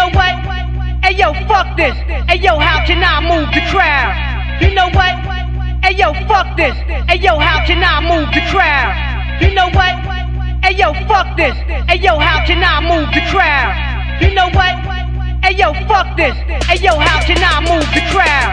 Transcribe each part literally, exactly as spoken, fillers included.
know what? Hey yo, fuck this. Hey yo, how can I move the crowd? You know what? Hey yo, fuck this. Hey yo, how can I move the crowd? You know what? Hey yo, fuck this. Hey yo, how can I move the crowd? You know what? Hey yo, fuck this. Hey yo, how can I move the crowd?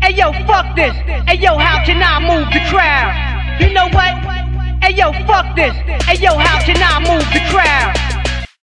Hey yo, fuck this. Hey yo, how can I move the crowd? You know what? Hey yo, fuck this. Hey yo, how can I move